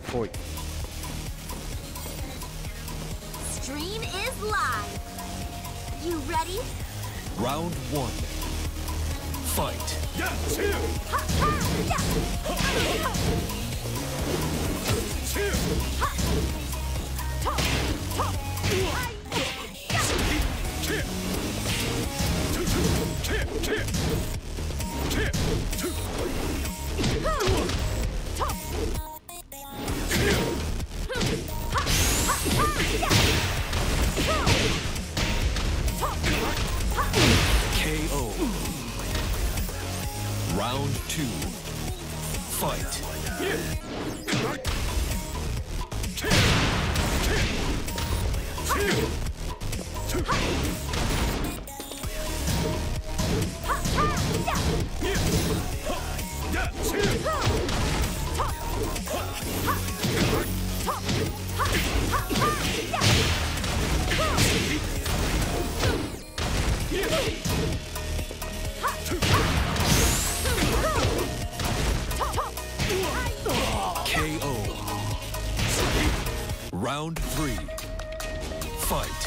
Oi. Stream is live. You ready? Round one. Fight. Ha, ha, yeah. KO. Round two. Fight. KO. Round three. Fight.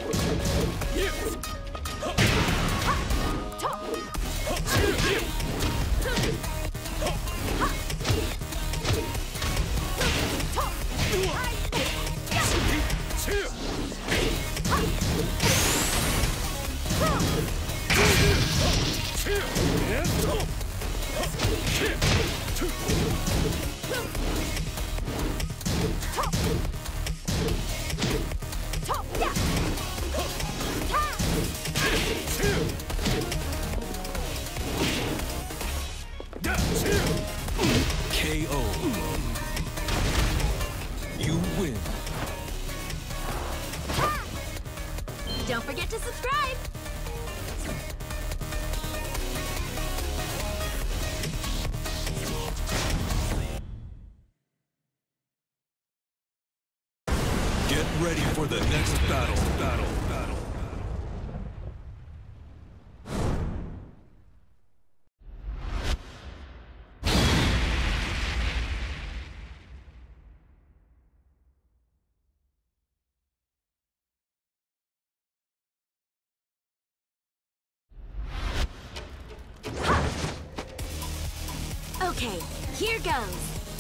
KO. You win. Don't forget to subscribe. Get ready for the next battle. Okay, here goes.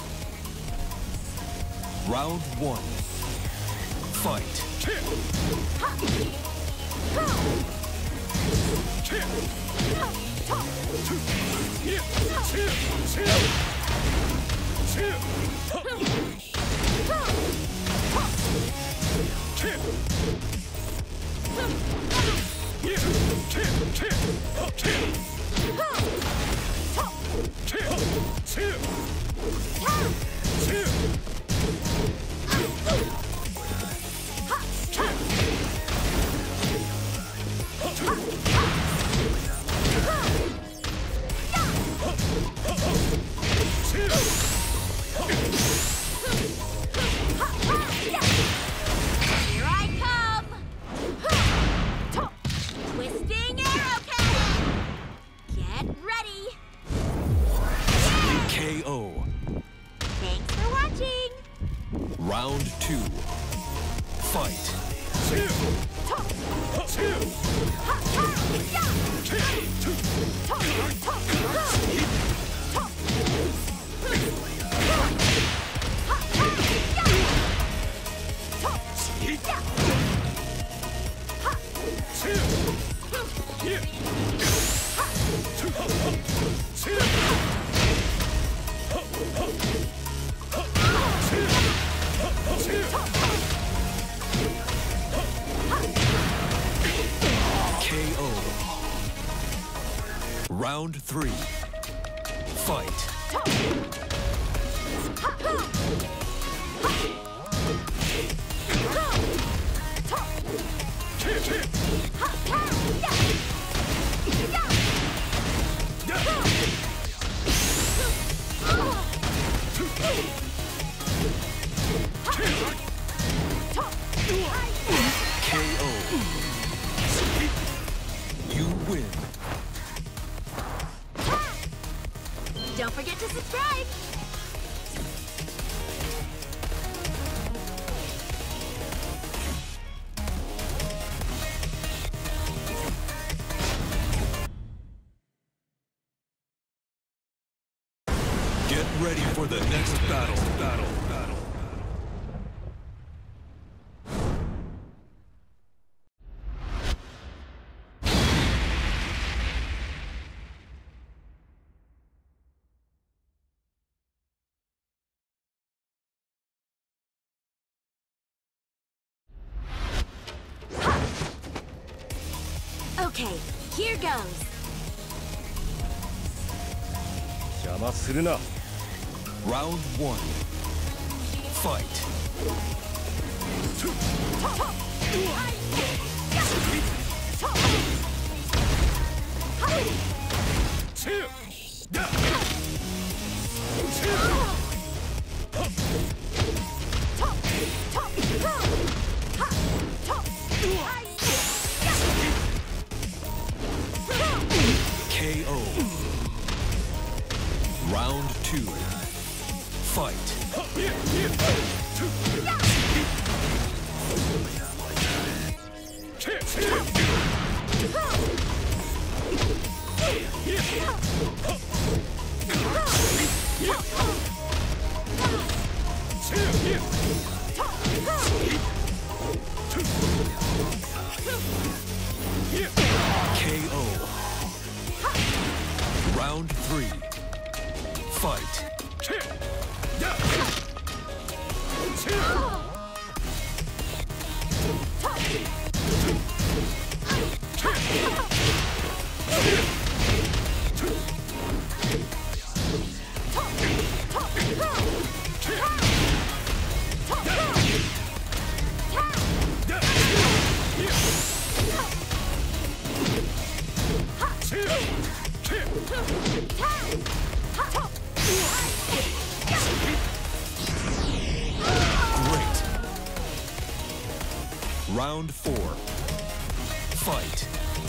Round one. Fight. Here I come! Twisting arrow cannon! Get ready! KO. Thanks for watching! Round two. Fight. KO. Round three. Fight. KO. You win. Don't forget to subscribe! ready for the next battle. Okay, here goes. 邪魔するな。 Round 1. Fight. KO. Round 2. Fight. KO. Round 3. Fight. Great. Round 4. Fight.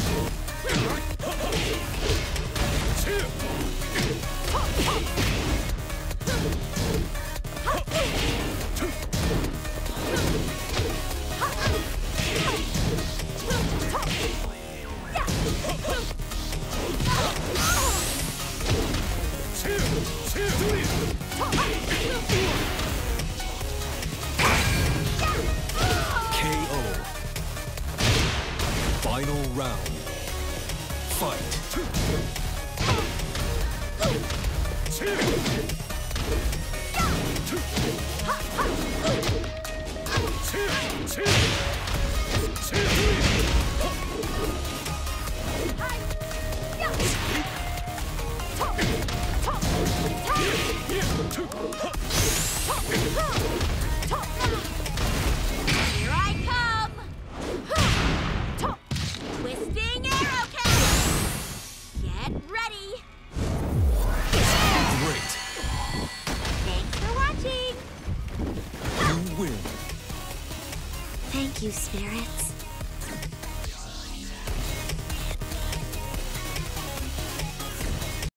KO. Final round. Fight. Here I come! Twisting arrow cannon! Get ready! Great. Thanks for watching! You win. Thank you, spirits.